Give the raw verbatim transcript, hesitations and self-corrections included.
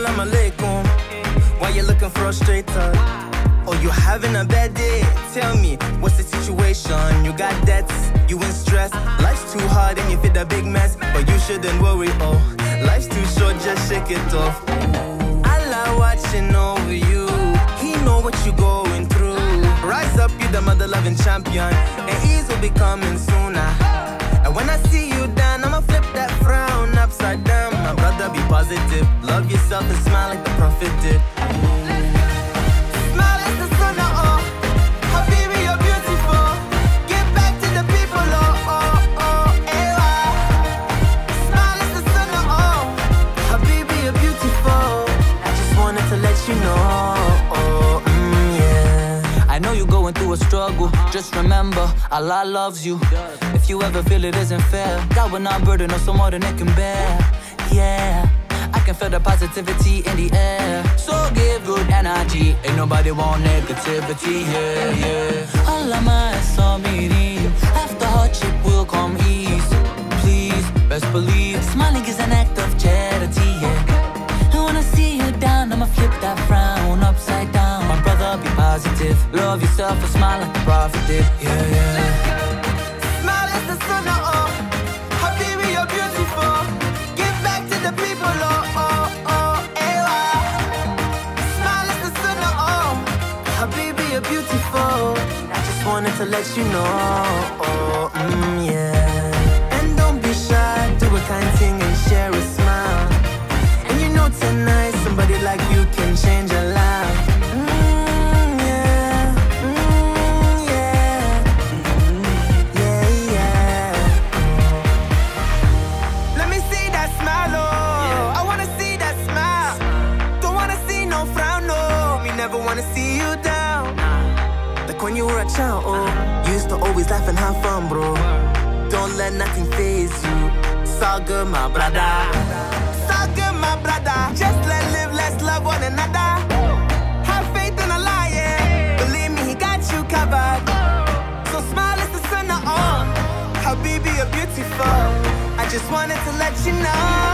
Salam alaikum. Why you looking frustrated? Oh, you having a bad day? Tell me, what's the situation? You got debts, you in stress. Life's too hard and you fit a big mess, but you shouldn't worry, oh. Life's too short, just shake it off. Allah watching over you. He know what you're going through. Rise up, you the mother-loving champion, and ease will be coming sooner. And when I see you down, I'ma flip that frown upside down. My brother, be positive. Love yourself and smile like the Prophet did. Smile is the sun, oh. Habibi, you're beautiful. Give back to the people, oh, oh, oh, ewa. Smile is the sun, oh. Habibi, you're beautiful. I just wanted to let you know, oh, mm, yeah. I know you're going through a struggle. Just remember, Allah loves you. If you ever feel it isn't fair, God will not burden us so more than it can bear. Yeah, I can feel the positivity in the air. So give good energy. Ain't nobody want negativity, yeah, yeah. Allah my sabirin. After hardship will come ease. Please, best believe, smiling is an act of charity, yeah. And when I see you down, I'ma flip that frown upside down. My brother, be positive. Love yourself and smile like the Prophet did, yeah, yeah. Smile is the sun, oh. Habibi, you're beautiful. Give back to the people, oh, oh, oh, ewa. Smile is the sun, oh. Habibi, you're beautiful. I just wanted to let you know, oh, mm, yeah. And don't be shy, do a kind thing and share a smile. And you know tonight, somebody like you can change a life. Mm, yeah, mm, yeah, mm, yeah, yeah. Let me see that smile, oh. I wanna see that smile. Don't wanna see no frown, no. Me never wanna see you down. Like when you were a child, oh. You used to always laugh and have fun, bro. Don't let nothing faze you. It's all good, my brother. It's all good, my brother. Just let live, let's love one another. Have faith in Allah, yeah. Believe me, He got you covered. So smile is the sun, oh. Habibi, you're beautiful. I just wanted to let you know.